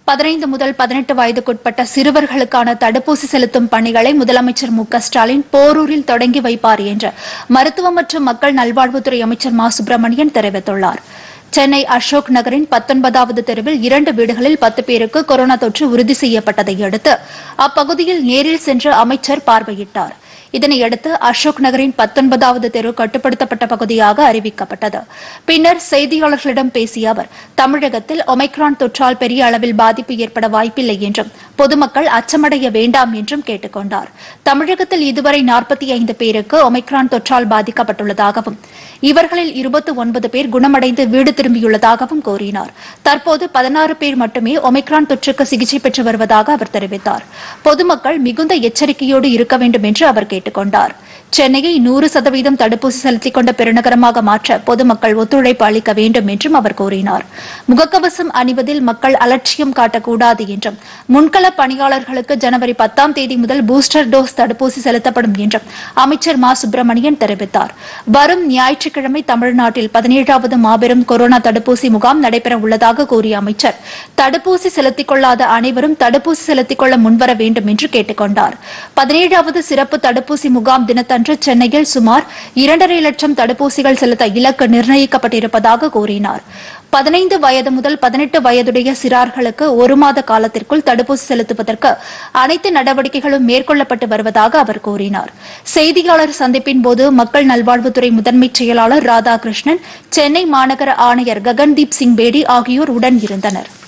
15 முதல் 18 வயதுக்குட்பட்ட சிறுவர்களுக்கான தடுப்பூசி செலுத்தும் பணிகளை முதலமைச்சர் மு.க.ஸ்டாலின் போரூரில் தொடங்கி வைப்பார் என்று மருத்துவ மற்றும் மக்கள் நல்வாழ்வுத்துறை அமைச்சர் மா. சுப்பிரமணியன் தெரிவித்துள்ளார். சென்னை அசோக் நகரின் 19வது தெருவில் 2 வீடுகளில் 10 பேருக்கு கொரோனா தொற்று உறுதி செய்யப்பட்டதை அடுத்து அப்பகுதியில் நேரில் சென்று அமைச்சர் பார்வையிட்டார். இதனையடுத்து அசோக் நகரின் 19வது தெரு கட்டுப்படுத்தப்பட்ட பகுதியாக அறிவிக்கப்பட்டது. பின்னர் செய்தியாளர்களிடம் பேசிய அவர், தமிழகத்தில் ஒமைக்ரான் தொற்றால் பெரிய அளவில் பாதிப்பு ஏற்பட வாய்ப்பில்லை என்றும் பொதுமக்கள் அச்சமடைய வேண்டாம் என்றும் கேட்டுக் கொண்டார். தமிழகத்தில் இதுவரை 45 பேருக்கு ஒமைக்ரான் தொற்றால் பாதிக்கப்பட்டுள்ளதாகவும் இவர்களில் 29 பேர் குணமடைந்து வீடு திரும்பியுள்ளதாகவும் கூறினார். தற்போது 16 பேர் மட்டுமே ஒமைக்ரான் தொற்றுக்கு சிகிச்சை பெற்று வருவதாக அவர் தெரிவித்தார். பொதுமக்கள் மிகுந்த எச்சரிக்கையோடு இருக்க வேண்டும் என்று அவர் கேட்டுக் கொண்டார். சென்னையை 100% தடுப்பூசி செலுத்திக் கொண்ட பெருநகரமாக மாற்ற பொதுமக்கள் ஒத்துழைப்பு அளிக்க வேண்டும் என்றும் அவர் கூறினார். முகக்கவசம் அணிவதில் மக்கள் அலட்சியம் காட்டக்கூடாது என்றும் முன்கள பணியாளர்களுக்கு ஜனவரி 10ஆம் தேதி முதல் பூஸ்டர் டோஸ் தடுப்பூசி செலுத்தப்படும் என்றும் அமைச்சர் மா. சுப்பிரமணியன் தெரிவித்தார். வரும் ஞாயிற்றுக்கிழமை தமிழ்நாட்டில் 17வது மாபெரும் கொரோனா தடுப்பூசி முகாம் நடைபெற உள்ளதாக கூறிய அமைச்சர், தடுப்பூசி செலுத்திக் கொள்ளாத அனைவரும் தடுப்பூசி செலுத்திக் கொள்ள முன்வர வேண்டும் என்று கேட்டுக் கொண்டார். 17வது சிறப்பு தடுப்பூசி முகாம் தினத்தன்று சென்னையில் சுமார் 2.5 லட்சம் தடுப்பூசிகள் செலுத்த இலக்கு நிர்ணயிக்கப்பட்டிருப்பதாக கூறினார். 15 வயது முதல் 18 வயதுடைய சிறார்களுக்கு 1 மாத காலத்திற்குள் தடுப்பூசி செலுத்துவதற்கு அனைத்து நடவடிக்கைகளும் மேற்கொள்ளப்பட்டு வருவதாக அவர் கூறினார். செய்தியாளர் சந்திப்பின்போது மக்கள் நல்வாழ்வுத்துறை முதன்மைச் செயலாளர் ராதாகிருஷ்ணன், சென்னை மாநகர ஆணையர் ககன்தீப் சிங் பேடி ஆகியோர் உடன் இருந்தனர்.